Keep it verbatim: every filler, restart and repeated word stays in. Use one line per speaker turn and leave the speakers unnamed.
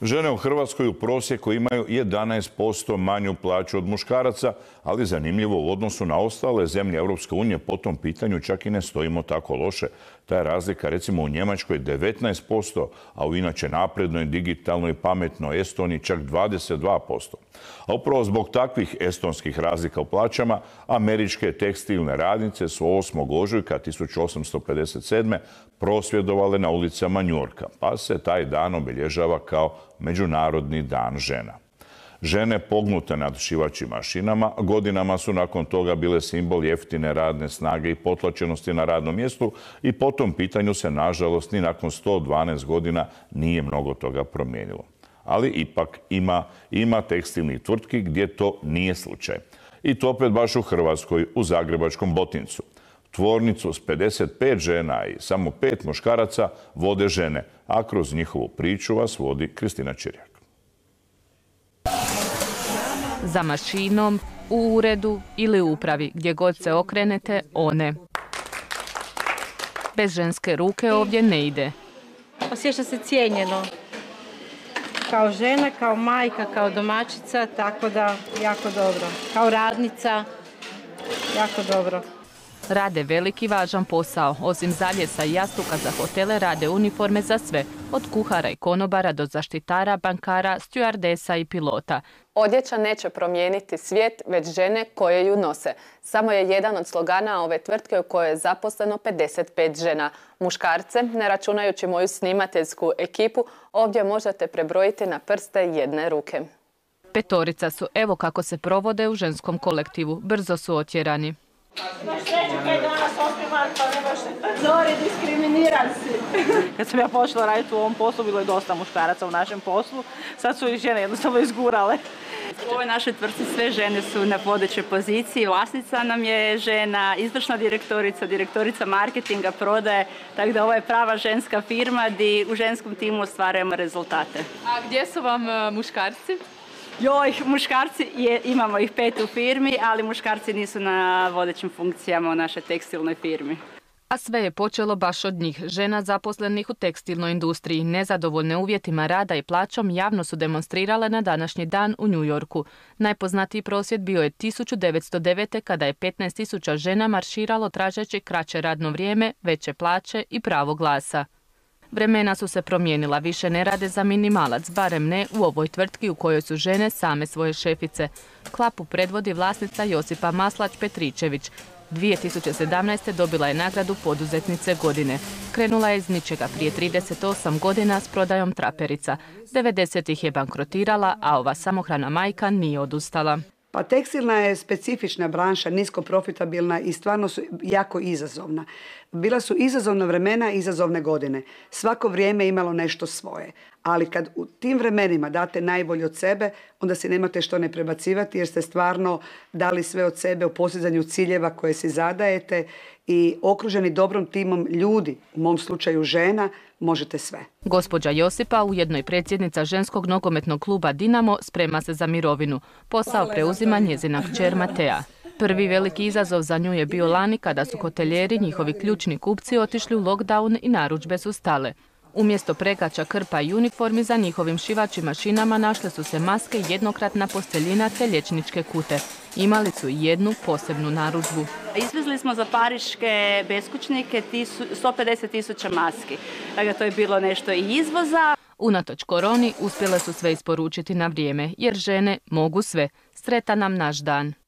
Žene u Hrvatskoj u prosjeku imaju jedanaest posto manju plaću od muškaraca, ali zanimljivo u odnosu na ostale zemlje Europske unije po tom pitanju čak i ne stojimo tako loše. Ta je razlika recimo u Njemačkoj devetnaest posto, a u inače naprednoj, digitalnoj i pametnoj Estoniji čak dvadeset dva posto. A upravo zbog takvih estonskih razlika u plaćama, američke tekstilne radnice su osmog ožujka tisuću osamsto pedeset sedme. prosvjedovale na ulicama Njujorka, pa se taj dan obilježava kao Međunarodni dan žena. Žene pognute nad šivaćim mašinama godinama su nakon toga bile simbol jeftine radne snage i potlačenosti na radnom mjestu i po tom pitanju se, nažalost, ni nakon sto dvanaest godina nije mnogo toga promijenilo. Ali ipak ima, ima tekstilnih tvrtki gdje to nije slučaj. I to opet baš u Hrvatskoj, u zagrebačkom Botincu. Tvornicu s pedeset pet žena i samo pet muškaraca vode žene, a kroz njihovu priču vas vodi Kristina Čirjak.
Za mašinom, u uredu ili upravi, gdje god se okrenete, one. Bez ženske ruke ovdje ne ide.
Osjeća se cijenjeno. Kao žena, kao majka, kao domaćica, tako da jako dobro. Kao radnica, jako dobro.
Rade veliki važan posao. Osim zavjesa i jastuka za hotele rade uniforme za sve. Od kuhara i konobara do zaštitara, bankara, stjuardesa i pilota.
Odjeća neće promijeniti svijet, već žene koje ju nose. Samo je jedan od slogana ove tvrtke u kojoj je zaposleno pedeset pet žena. Muškarce, ne računajući moju snimateljsku ekipu, ovdje možete prebrojiti na prste jedne ruke.
Petorica su, evo kako se provode u ženskom kolektivu. Brzo su otjerani.
Kad sam ja počela raditi u ovom poslu, bilo je dosta muškaraca u našem poslu. Sad su i žene jednostavno izgurale. U ovoj našoj tvrtci sve žene su na vodećoj poziciji. Vlasnica nam je žena, izvršna direktorica, direktorica marketinga, prodaje. Tako da ovo je prava ženska firma gdje u ženskom timu ostvarujemo rezultate.
A gdje su vam muškarci?
Joj, muškarci, je, imamo ih pet u firmi, ali muškarci nisu na vodećim funkcijama u našoj tekstilnoj firmi.
A sve je počelo baš od njih. Žena zaposlenih u tekstilnoj industriji, nezadovoljne uvjetima rada i plaćom, javno su demonstrirale na današnji dan u Njujorku. Najpoznatiji prosvjed bio je tisuću devetsto devete. kada je petnaest tisuća žena marširalo tražeći kraće radno vrijeme, veće plaće i pravo glasa. Vremena su se promijenila, više ne rade za minimalac, barem ne u ovoj tvrtki u kojoj su žene same svoje šefice. Klapu predvodi vlasnica Josipa Maslać-Petričević. dvije tisuće sedamnaeste. dobila je nagradu poduzetnice godine. Krenula je iz ničega prije trideset osam godina s prodajom traperica. devedesetih je bankrotirala, a ova samohrana majka nije odustala.
Pa tekstilna je specifična branša, nisko profitabilna i stvarno su jako izazovna. Bila su izazovna vremena, izazovne godine. Svako vrijeme imalo nešto svoje. Ali kad u tim vremenima date najbolje od sebe, onda se nemate što ne prebacivati jer ste stvarno dali sve od sebe u postizanju ciljeva koje si zadajete i okruženi dobrom timom ljudi, u mom slučaju žena, možete sve.
Gospođa Josipa, ujedno i predsjednica ženskog nogometnog kluba Dinamo, sprema se za mirovinu. Posao preuzima njezina kćer Matea. Prvi veliki izazov za nju je bio lani kada su hotelijeri, njihovi ključni kupci, otišli u lockdown i narudžbe su stale. Umjesto pregača, krpa i uniformi za njihovim šivačim mašinama našle su se maske, jednokratna posteljina te liječničke kute. Imali su i jednu posebnu narudžbu.
Izvezli smo za pariške beskućnike sto pedeset tisuća maski. Dakle, to je bilo nešto i izvoza.
Unatoč koroni uspjele su sve isporučiti na vrijeme, jer žene mogu sve. Sretan nam naš dan.